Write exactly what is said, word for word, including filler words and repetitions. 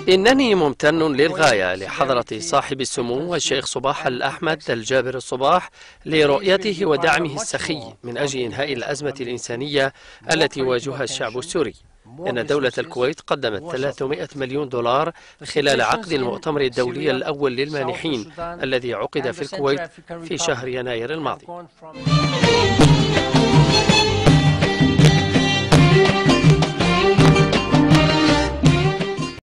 إنني ممتن للغاية لحضرة صاحب السمو الشيخ صباح الأحمد الجابر الصباح لرؤيته ودعمه السخي من أجل إنهاء الأزمة الإنسانية التي يواجهها الشعب السوري. إن دولة الكويت قدمت ثلاثمائة مليون دولار خلال عقد المؤتمر الدولي الأول للمانحين الذي عقد في الكويت في شهر يناير الماضي.